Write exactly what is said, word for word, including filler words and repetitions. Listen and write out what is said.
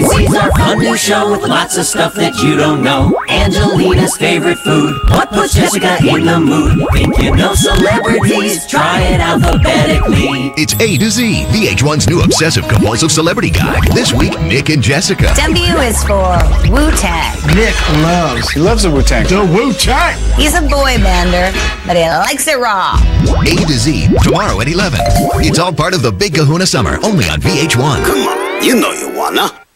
It's our fun new show with lots of stuff that you don't know. Angelina's favorite food, what puts Jessica in the mood? Think you know celebrities? Try it alphabetically. It's A to Z, V H one's new obsessive-compulsive celebrity guide. This week, Nick and Jessica. W is for Wu-Tang. Nick loves, he loves the Wu-Tang. The Wu-Tang! He's a boy bander, but he likes it raw. A to Z, tomorrow at eleven. It's all part of the Big Kahuna Summer, only on V H one. Come on, you know you wanna.